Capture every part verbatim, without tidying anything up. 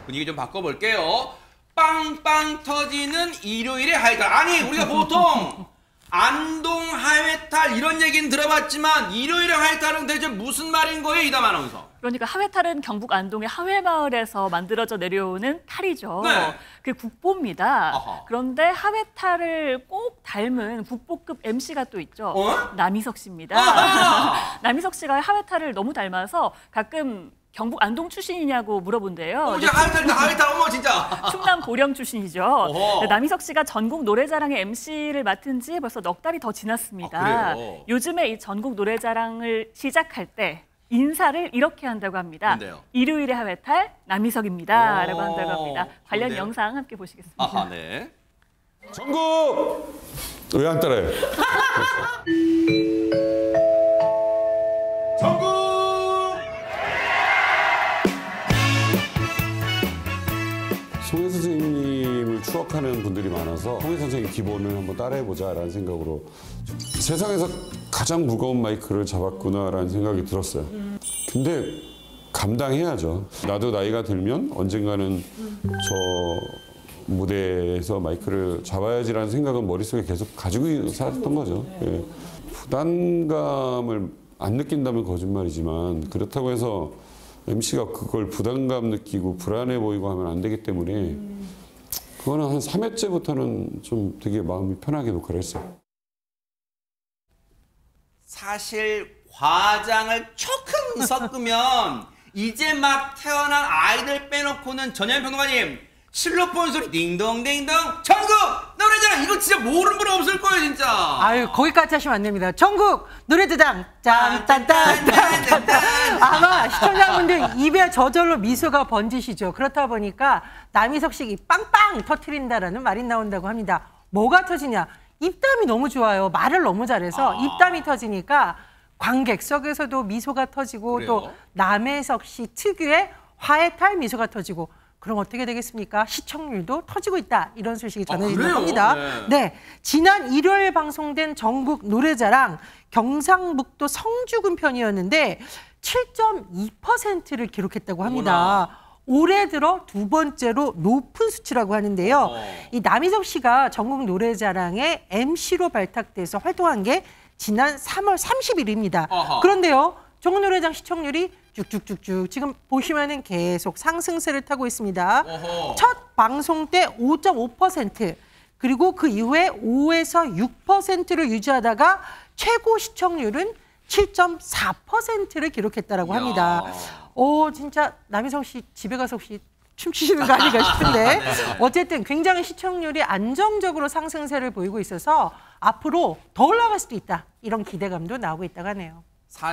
분위기 좀 바꿔볼게요. 빵빵 터지는 일요일의 하회탈. 아니 우리가 보통 안동 하회탈 이런 얘기는 들어봤지만 일요일의 하회탈은 대체 무슨 말인 거예요, 이담 아나운서? 그러니까 하회탈은 경북 안동의 하회마을에서 만들어져 내려오는 탈이죠. 네. 그게 국보입니다. 어허. 그런데 하회탈을 꼭 닮은 국보급 엠씨가 또 있죠. 어? 남희석 씨입니다. 아하. 남희석 씨가 하회탈을 너무 닮아서 가끔 경북 안동 출신이냐고 물어본대요. 어, 진짜 하회탈이다, 하회탈. 어머, 진짜. 충남 보령 출신이죠. 어허. 남희석 씨가 전국 노래자랑의 엠씨를 맡은 지 벌써 넉 달이 더 지났습니다. 아, 그래요? 요즘에 이 전국 노래자랑을 시작할 때 인사를 이렇게 한다고 합니다. 뭔데요? 일요일의 하회탈 남희석입니다. 라고 한다고 합니다. 관련 좋은데요? 영상 함께 보시겠습니다. 아하, 네. 전국! 왜 안 따라해? 전국! 송혜 선생님을 추억하는 분들이 많아서 송혜 선생님 기본을 한번 따라해보자라는 생각으로 세상에서 가장 무거운 마이크를 잡았구나라는 생각이 들었어요. 근데 감당해야죠. 나도 나이가 들면 언젠가는 저 무대에서 마이크를 잡아야지라는 생각은 머릿속에 계속 가지고 살았던 거죠. 예. 부담감을 안 느낀다면 거짓말이지만 그렇다고 해서 엠씨가 그걸 부담감 느끼고 불안해 보이고 하면 안 되기 때문에 그거는 한 삼 회째부터는 좀 되게 마음이 편하게 녹화를 했어요. 사실 과장을 조금 섞으면 이제 막 태어난 아이들 빼놓고는 전현 평론가님 실로폰 소리 딩동딩동 전국 노래자랑 이거 진짜 모르는 분 없을 거예요 진짜. 아유 거기까지 하시면 안 됩니다. 전국 노래자랑 짠딴딴딴딴 아마 시청자분들 입에 저절로 미소가 번지시죠. 그렇다 보니까 남희석 씨 빵빵 터트린다라는 말이 나온다고 합니다. 뭐가 터지냐? 입담이 너무 좋아요. 말을 너무 잘해서 아. 입담이 터지니까 관객석에서도 미소가 터지고 그래요? 또 남혜석 씨 특유의 화해탈 미소가 터지고 그럼 어떻게 되겠습니까? 시청률도 터지고 있다. 이런 소식이 전해진다고 아, 합니다. 네. 네, 지난 일요일 방송된 전국 노래자랑 경상북도 성주군 편이었는데 칠 점 이 퍼센트를 기록했다고 합니다. 어머나. 올해 들어 두 번째로 높은 수치라고 하는데요. 어. 이 남희석 씨가 전국 노래자랑의 엠씨로 발탁돼서 활동한 게 지난 삼월 삼십일입니다. 어허. 그런데요. 전국 노래자랑 시청률이 쭉쭉쭉쭉 지금 보시면은 계속 상승세를 타고 있습니다. 어허. 첫 방송 때 오 점 오 퍼센트 그리고 그 이후에 오에서 육 퍼센트를 유지하다가 최고 시청률은 칠 점 사 퍼센트를 기록했다고 합니다. 오 진짜 남희석 씨 집에 가서 혹시 춤추시는 거 아닌가 싶은데 네. 어쨌든 굉장히 시청률이 안정적으로 상승세를 보이고 있어서 앞으로 더 올라갈 수도 있다. 이런 기대감도 나오고 있다고 하네요.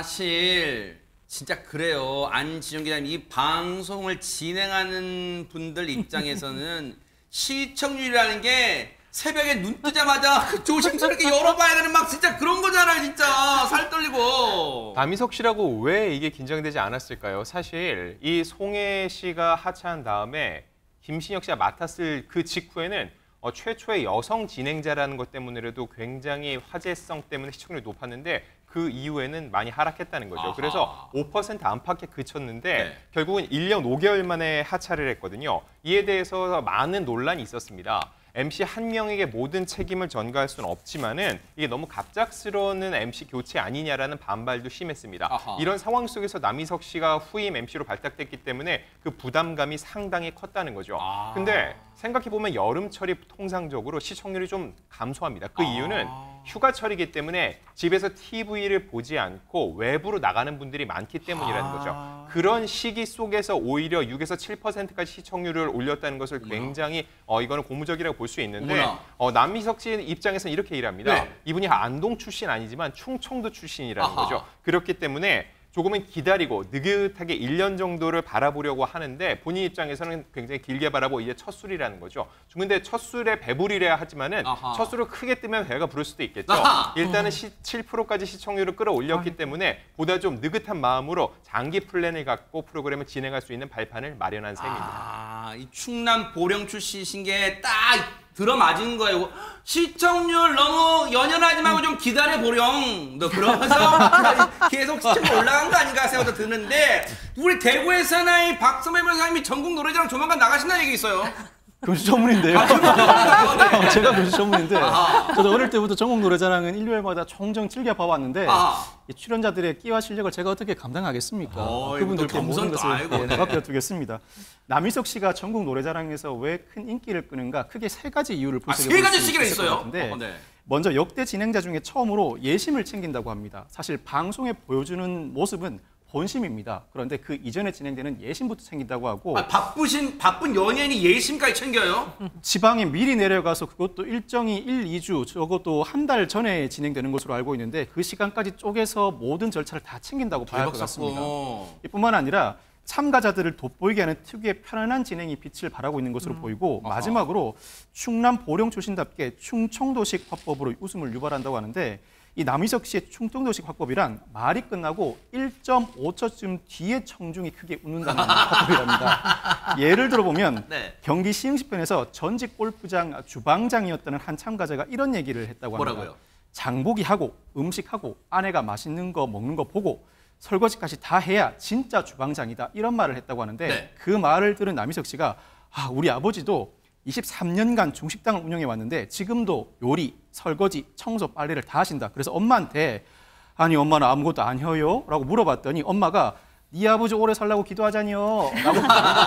사실 진짜 그래요. 안지용 기자님 이 방송을 진행하는 분들 입장에서는 시청률이라는 게 새벽에 눈 뜨자마자 조심스럽게 열어봐야 되는 막 진짜 그런 거잖아요. 진짜 살 떨리고. 남희석 씨라고 왜 이게 긴장되지 않았을까요? 사실 이 송혜 씨가 하차한 다음에 김신혁 씨가 맡았을 그 직후에는 어, 최초의 여성 진행자라는 것 때문에라도 굉장히 화제성 때문에 시청률이 높았는데 그 이후에는 많이 하락했다는 거죠. 아하. 그래서 오 퍼센트 안팎에 그쳤는데 네. 결국은 일 년 오 개월 만에 하차를 했거든요. 이에 대해서 많은 논란이 있었습니다. 엠씨 한 명에게 모든 책임을 전가할 수는 없지만은 이게 너무 갑작스러운 엠씨 교체 아니냐라는 반발도 심했습니다. 아하. 이런 상황 속에서 남희석 씨가 후임 엠씨로 발탁됐기 때문에 그 부담감이 상당히 컸다는 거죠. 아. 근데 생각해보면 여름철이 통상적으로 시청률이 좀 감소합니다. 그 아. 이유는 휴가철이기 때문에 집에서 티비를 보지 않고 외부로 나가는 분들이 많기 때문이라는 아. 거죠. 그런 시기 속에서 오히려 육에서 칠 퍼센트까지 시청률을 올렸다는 것을 굉장히 어, 이거는 고무적이라고 볼 수 있는데 어, 남희석 씨 입장에서는 이렇게 일합니다. 네. 이분이 안동 출신 아니지만 충청도 출신이라는 아하. 거죠. 그렇기 때문에 조금은 기다리고 느긋하게 일 년 정도를 바라보려고 하는데 본인 입장에서는 굉장히 길게 바라보고 이제 첫 술이라는 거죠. 근데 첫 술에 배부리래야 하지만은 아하. 첫 술을 크게 뜨면 배가 부를 수도 있겠죠. 아하. 일단은 시, 칠 퍼센트까지 시청률을 끌어올렸기 때문에 보다 좀 느긋한 마음으로 장기 플랜을 갖고 프로그램을 진행할 수 있는 발판을 마련한 셈입니다. 아, 이 충남 보령 출신이신 게 딱 들어맞은 거예요. 시청률 너무 연연하지 말고 좀 기다려보렴. 너 그러면서 계속 시청률 올라간 거 아닌가 생각도 드는데 우리 대구에서 나이 박선배 변호사님이 전국 노래자랑 조만간 나가신다는 얘기 있어요. 교수 전문인데요. 아, 제가 교수 전문인데 아하. 저도 어릴 때부터 전국 노래자랑은 일요일마다 종종 즐겨 봐왔는데 아하. 이 출연자들의 끼와 실력을 제가 어떻게 감당하겠습니까? 어, 그분들께 모든 겸손도 것을 알고. 예, 맡겨두겠습니다. 남희석 씨가 전국 노래자랑에서 왜 큰 인기를 끄는가 크게 세 가지 이유를 아, 분석해 세 볼 가지 수 시기가 있을 것 있어요? 같은데 어, 네. 먼저 역대 진행자 중에 처음으로 예심을 챙긴다고 합니다. 사실 방송에 보여주는 모습은 본심입니다. 그런데 그 이전에 진행되는 예심부터 챙긴다고 하고 아, 바쁘신 바쁜 연예인이 예심까지 챙겨요? 지방에 미리 내려가서 그것도 일정이 일, 이 주 적어도 한 달 전에 진행되는 것으로 알고 있는데 그 시간까지 쪼개서 모든 절차를 다 챙긴다고 봐야 할 것 같습니다. 사건. 이뿐만 아니라 참가자들을 돋보이게 하는 특유의 편안한 진행이 빛을 발하고 있는 것으로 보이고 아하. 마지막으로 충남 보령 출신답게 충청도식 화법으로 웃음을 유발한다고 하는데 이 남희석 씨의 충청도식 화법이란 말이 끝나고 일 점 오 초쯤 뒤에 청중이 크게 웃는다는 화법이랍니다. 예를 들어보면 네. 경기 시흥시편에서 전직 골프장 주방장이었다는 한 참가자가 이런 얘기를 했다고 합니다. 뭐라고요? 장보기 하고 음식하고 아내가 맛있는 거 먹는 거 보고 설거지까지 다 해야 진짜 주방장이다 이런 말을 했다고 하는데 네. 그 말을 들은 남희석 씨가 아, 우리 아버지도 이십삼 년간 중식당을 운영해 왔는데 지금도 요리, 설거지, 청소, 빨래를 다 하신다. 그래서 엄마한테 아니 엄마는 아무것도 안 해요? 라고 물어봤더니 엄마가 네 아버지 오래 살라고 기도하자니요. 라고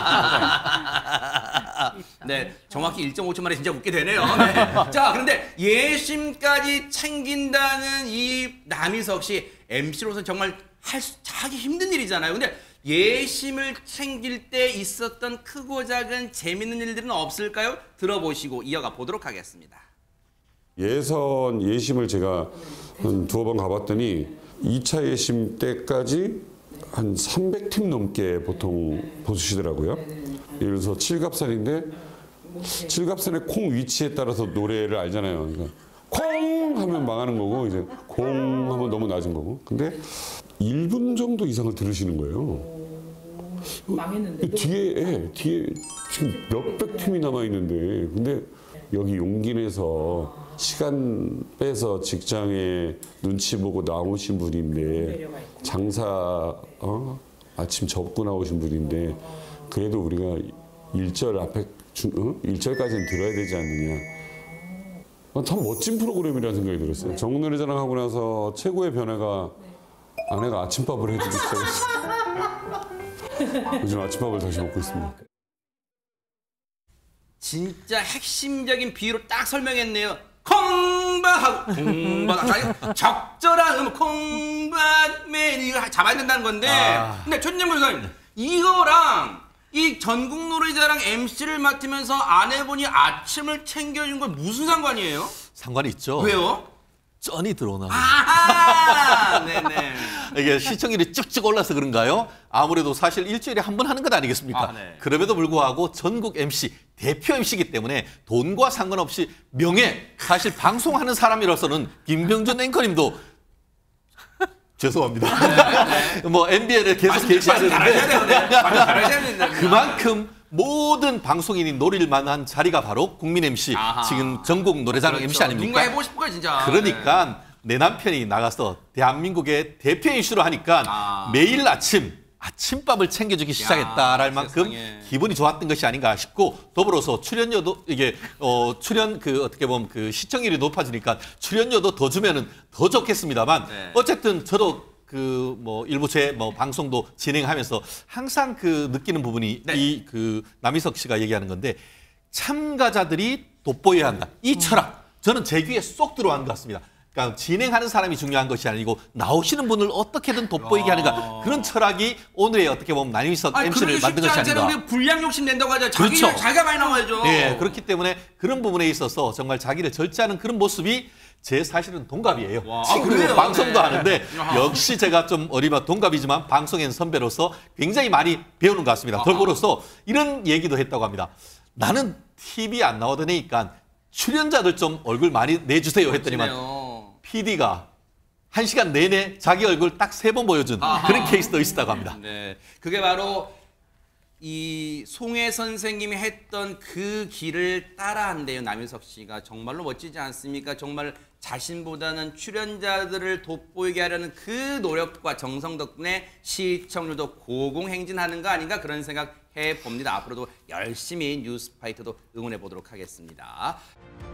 네, 정확히 일 점 오 초 만에 진짜 웃게 되네요. 네. 자, 그런데 예심까지 챙긴다는 이 남희석 씨 엠씨로서 정말 할 수, 하기 힘든 일이잖아요. 근데 예심을 챙길 때 있었던 크고 작은 재밌는 일들은 없을까요? 들어보시고 이어가 보도록 하겠습니다. 예선 예심을 제가 한 두어 번 가봤더니 이 차 예심 때까지 한 삼백 팀 넘게 보통 보시더라고요. 예를 들어서 칠갑산인데 칠갑산의 콩 위치에 따라서 노래를 알잖아요. 그러니까 콩 하면 망하는 거고 이제 공 하면 너무 낮은 거고. 근데 일 분 정도 이상을 들으시는 거예요. 망했는데 뒤에 예, 뒤에 지금 몇백 팀이 남아 있는데 근데 여기 용기 내서 시간 빼서 직장에 눈치 보고 나오신 분인데 장사 어? 아침 접고 나오신 분인데 그래도 우리가 일절 앞에 주, 어? 일절까지는 들어야 되지 않느냐. 아, 참 멋진 프로그램이라는 생각이 들었어요. 전국 노래자랑 하고 나서 최고의 변화가 아내가 아침밥을 해주기 시작했어요. 요즘 아침밥을 다시 먹고 있습니다. 진짜 핵심적인 비유로 딱 설명했네요. 콩밭하고 콩밭 적절한 음 콩밭맨 이거 잡아야 된다는 건데 아. 근데 천년 변호사님 이거랑 이 전국 노래자랑 엠씨를 맡으면서 아내분이 아침을 챙겨준 건 무슨 상관이에요? 상관이 있죠. 왜요? 쩐이 들어오나. 아하 네네 이게 시청률이 쭉쭉 올라서 그런가요? 아무래도 사실 일주일에 한 번 하는 것 아니겠습니까? 아, 네. 그럼에도 불구하고 전국 엠씨, 대표 엠씨이기 때문에 돈과 상관없이 명예, 사실 방송하는 사람이라서는 김병준 앵커님도 죄송합니다. 네, 네. 뭐 엠비엘을 계속 계셔야 잘하셔야 되는데 되는데 잘하셔야 되는데 그만큼 모든 방송인이 노릴 만한 자리가 바로 국민 엠씨, 아하. 지금 전국 노래자랑 그렇죠. 엠씨 아닙니까? 누군가 해보고 싶은 거야 진짜. 그러니까 내 남편이 나가서 대한민국의 대표 이슈로 하니까 아. 매일 아침 아침밥을 챙겨주기 시작했다랄 만큼 세상에. 기분이 좋았던 것이 아닌가 싶고 더불어서 출연료도 이게 어 출연 그 어떻게 보면 그 시청률이 높아지니까 출연료도 더 주면은 더 좋겠습니다만 네. 어쨌든 저도 그 뭐 일부 제 뭐 방송도 진행하면서 항상 그 느끼는 부분이 네. 이 그 남희석 씨가 얘기하는 건데 참가자들이 돋보여야 한다. 이 철학 저는 제 귀에 쏙 들어간 것 같습니다. 그러니까 진행하는 사람이 중요한 것이 아니고 나오시는 분을 어떻게든 돋보이게 하는가 그런 철학이 오늘의 어떻게 보면 남희석 아니, 엠씨를 그러기 만든 쉽지 것이 않잖아요. 아닌가. 우리 불량 욕심 낸다고 하죠. 자기, 그렇죠. 자기가 많이 나와야죠. 예, 그렇기 때문에 그런 부분에 있어서 정말 자기를 절제하는 그런 모습이 제 사실은 동갑이에요. 와, 아, 친구로 그래요? 방송도 네. 하는데 아하. 역시 제가 좀 어리바 동갑이지만 방송엔 선배로서 굉장히 많이 배우는 것 같습니다. 덜보로서 이런 얘기도 했다고 합니다. 나는 티비에 안 나오다니까 출연자들 좀 얼굴 많이 내주세요 했더니만 그렇네요. 피디가 한 시간 내내 자기 얼굴 딱 세 번 보여준 아하. 그런 케이스도 있었다고 합니다. 네, 그게 바로 이 송혜 선생님이 했던 그 길을 따라한대요. 남희석 씨가 정말로 멋지지 않습니까? 정말 자신보다는 출연자들을 돋보이게 하려는 그 노력과 정성 덕분에 시청률도 고공행진하는 거 아닌가 그런 생각 해봅니다. 앞으로도 열심히 뉴스파이터도 응원해 보도록 하겠습니다.